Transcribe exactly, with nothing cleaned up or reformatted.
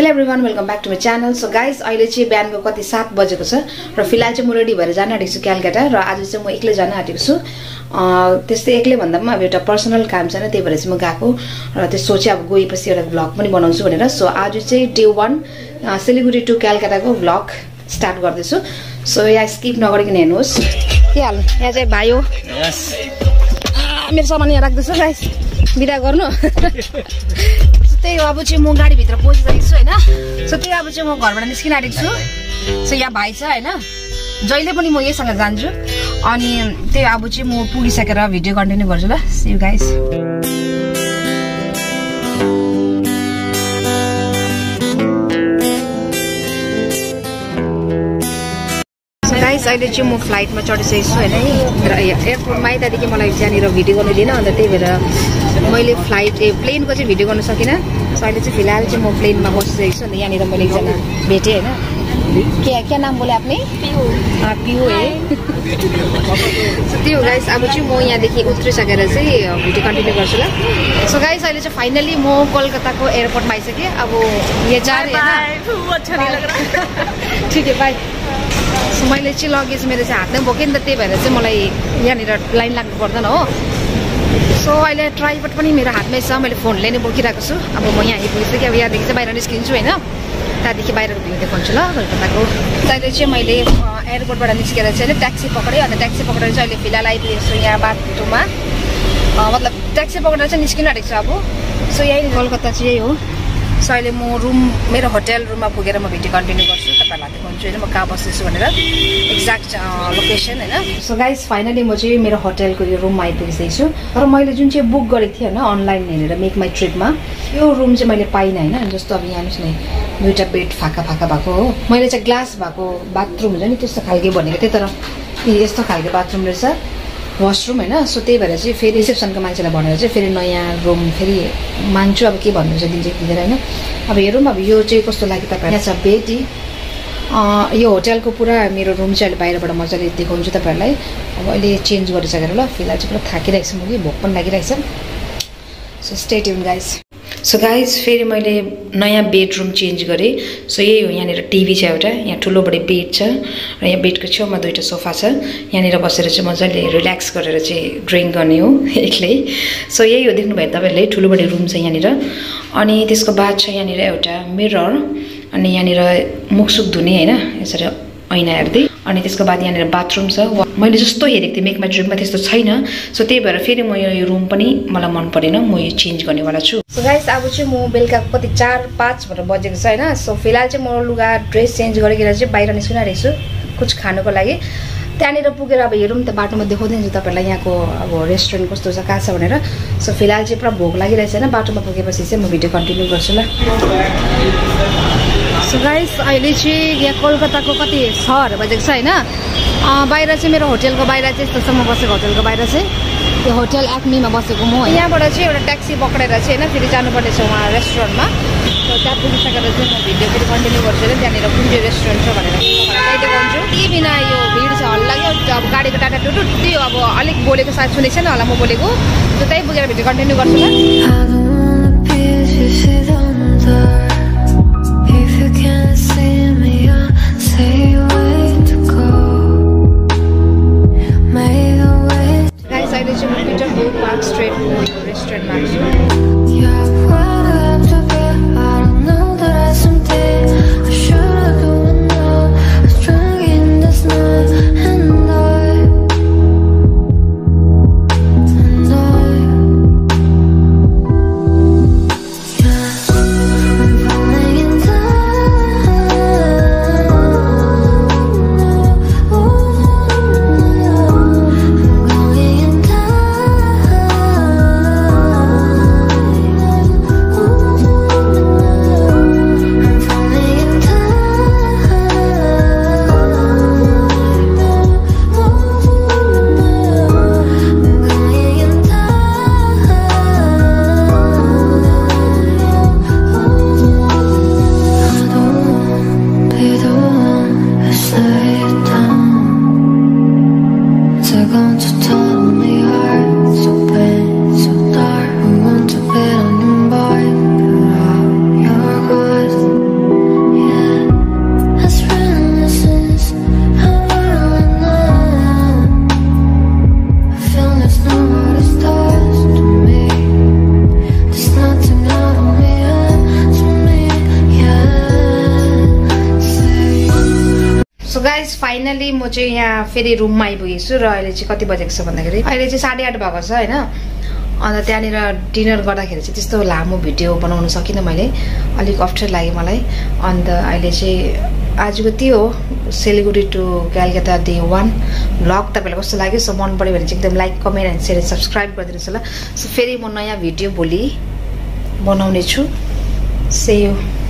Hello everyone, welcome back to my channel. So guys, अहिले चाहिँ बिहानको कति सात बजेको छ र फिलहाल चाहिँ म रेडी भएर जान आँटेको छु कलकत्ता र आज चाहिँ म एक्लै जान आँटेको छु। अ त्यस्तै एक्लै भन्दा पनि अब एउटा पर्सनल काम छैन, त्यही भएर चाहिँ म गएको र त्यसो चाहिँ अब गएपछि एउटा भ्लग पनि बनाउँछु भनेर। सो आज चाहिँ डे one सिलिगुडी टु कलकत्ताको भ्लग स्टार्ट गर्दैछु। सो यहाँ स्किप नगरिकन हेर्नुहोस्। के हाल? यहाँ चाहिँ भाइ हो। यस। मेरो सामान यहाँ राख्दैछु गाइस, बिदा गर्नु। त्यही हो, अब चाहिँ म गाडीभित्र पसिसकेको छु हैन। सो त्यही अब चाहिँ म घरबाट निस्किन आँटेको छु। सो यहाँ भाइ छ हैन, जहिले पनि म यहीसँग जान्छु। अनि त्यही अब चाहिँ म पुगिसकेर भिडियो कन्टिन्यू गर्छु ल। C you guys. गाइस अहिले चाहिँ म फ्लाइटमा चढिसकेको छु हैन। र एयरपोर्टमा आइ त्यहाँदेखि मलाई त्यहाँनिर भिडियो गर्नु दिएन, अन्त त्यही भएर मैले फ्लाइट ए प्लेनको चाहिँ भिडियो गर्न सकिनँ। सो अहिले चाहिँ फिलहाल चाहिँ म प्लेनमा बसिसकेको छु। अन्त यहाँनिर मैले एकजना भेटेँ होइन। क्या क्या नाम बोले आपने? पियू। हाँ पियू है। त्यो गाइस अब चाहिँ म यहाँदेखि उत्रिसकेर चाहिँ भिडियो कन्टिन्यू गर्छु ल। सो गाइस अहिले चाहिँ फाइनली म कोलकाताको एयरपोर्टमा आइसकेँ। अब यहाँ जा रहे हैं। ठिक है बाई। सो मैले चाहिँ लगेज मेरो चाहिँ हातमै बोकेँ नि त, त्यही भएर चाहिँ मलाई यहाँनिर लाइन लाग्नु पर्दैन हो। सो अहिले ट्राइपड पनि मेरो हातमै छ, मैले फोनले नै बोकिरहेको छु। अब म यहाँ आइपुगिसकेँ। अब यहाँदेखि चाहिँ बाहिर निस्किन्छु होइन, त्यहाँदेखि बाहिरको भ्यू देखाउँछु ल कोलकाताको। अहिले चाहिँ मैले एयरपोर्टबाट निस्केर चाहिँ अहिले ट्याक्सी पक्रेँ। अन्त ट्याक्सी पक्रेर चाहिँ अहिले फिलहाल आइपुगेको छु यहाँ बाटोमा, मतलब ट्याक्सी पक्रेर चाहिँ निस्किनु आँटेको छु अब। सो यही कोलकाता चाहिँ यही हो। सो अहिले म रुम मेरो होटल रुममा पुगेर म भिडियो कन्टिन्यू गर्छु, तपाईँहरूलाई देखाउँछु होइन म कहाँ बस्दैछु भनेर एक्ज्याक्ट लोकेसन होइन। सो गाइस फाइनली म चाहिँ मेरो होटलको यो रुममा आइपुगिसकेको छु। तर मैले जुन चाहिँ बुक गरेको थिएँ होइन अनलाइन हेरेर मेक माई ट्रिपमा, यो रुम चाहिँ मैले पाइनँ होइन। जस्तो अब यहाँ हेर्नुहोस् न, दुईवटा बेड फाका फाका भएको हो। मैले चाहिँ ग्लास भएको बाथरुम हुन्छ नि त्यस्तो खालके भनेको थिएँ, तर यस्तो खालको बाथरुम रहेछ, वासरुम होइन। सो त्यही भएर चाहिँ फेरि रिसेप्सनको मान्छेलाई भनेर चाहिँ फेरि नयाँ रुम फेरि मान्छु, अब के भन्नुहुन्छ दिन्छ दिँदैन होइन। अब हेरौँ अब यो चाहिँ कस्तो लाग्यो तपाईँहरू। यहाँ छ बेडी। यो होटलको पुरा मेरो रुम चाहिँ अहिले बाहिरबाट मजाले देखाउँछु तपाईँहरूलाई। अब अहिले चेन्ज गरिसकेर ल, फिलहाल चाहिँ पुरा थाकिरहेको छु म कि भोक पनि लागिरहेको छ। So stay tuned guys. So guys फेरि मैले नयाँ बेडरुम चेन्ज गरेँ। सो यही हो, यहाँनिर टिभी छ एउटा, यहाँ ठुलो बडे बेड छ र यहाँ बेडको छेउमा दुईवटा सोफा छ। यहाँनिर बसेर चाहिँ मजाले रिल्याक्स गरेर चाहिँ ड्रिङ्क गर्ने हो एक्लै। सो यही हो, देख्नुभयो तपाईँहरूले ठुलो बडे रुम छ यहाँनिर। अनि त्यसको बाद छ यहाँनिर एउटा मिरर, अनि यहाँनिर मुखसुख धुने होइन यसरी ऐना हेर्दै। अनि त्यसको बाद यहाँनिर बाथरुम छ। मैले जस्तो हेरेको थिएँ मेक माई ट्रिपमा त्यस्तो छैन। सो त्यही भएर फेरि म यो रुम पनि मलाई मन परेन, म यो चेन्ज गर्नेवाला छु। सो गाइस अब चाहिँ म बेलुकाको कति चार पाँच भनेर बजेको छ होइन। सो फिलहाल चाहिँ म लुगा ड्रेस चेन्ज गरिकन चाहिँ बाहिर निस्किन आँटेको छु कुछ खानुको लागि। त्यहाँनिर पुगेर अब हेरौँ त बाटोमा देखाउँदैछु तपाईँहरूलाई यहाँको अब रेस्टुरेन्ट कस्तो छ कहाँ छ भनेर। सो फिलहाल चाहिँ पुरा भोक लागिरहेछ होइन, बाटोमा पुगेपछि चाहिँ म भिडियो कन्टिन्यू गर्छु ल। सो गाइस अहिले चाहिँ यहाँ कोलकाताको कति छहरू बजेको छ होइन। बाहिर चाहिँ मेरो होटलको बाहिर चाहिँ यस्तोसम्म बसेको, होटलको बाहिर चाहिँ यो होटल एक्मीमा बसेको म। यहाँबाट चाहिँ एउटा ट्याक्सी पक्रेर चाहिँ होइन फेरि जानुपर्ने छ उहाँ रेस्टुरेन्टमा। सो त्यहाँ पुगिसकेर चाहिँ म भिडियो फेरि कन्टिन्यू गर्छु होइन, त्यहाँनिर कुन चाहिँ रेस्टुरेन्ट छ भनेर त्यही देखाउँछु। के बिना यो भिड छ हल्ला लाग्यो, अब गाडीको टाटा टुटु त्यो अब अलिक बोलेको सायद सुनेको छैन होला म बोलेको। सो त्यहीँ पुगेर भिडियो कन्टिन्यू गर्छु ल। गाइस अहिले चाहिँ म पिटरको पार्क स्ट्रिटको रेस्टुरेन्टमा छु। गाइस फाइनली म चाहिँ यहाँ फेरि रुममा आइपुगेको छु र अहिले चाहिँ कति बजेको छ भन्दाखेरि अहिले चाहिँ साढे आठ भएको छ हैन अन्त त्यहाँनिर डिनर गर्दाखेरि चाहिँ त्यस्तो लामो भिडियो बनाउन सकिनँ मैले अलिक अप्ठ्यारो लाग्यो मलाई अन्त अहिले चाहिँ आजको त्यो हो Siliguri to Calcutta day one vlog तपाईँलाई कस्तो लाग्यो सो मन पऱ्यो भने चाहिँ एकदम like comment and share subscribe गरिदिनुहोस् ल सो फेरि म नयाँ भिडियो भोलि बनाउने छु See you.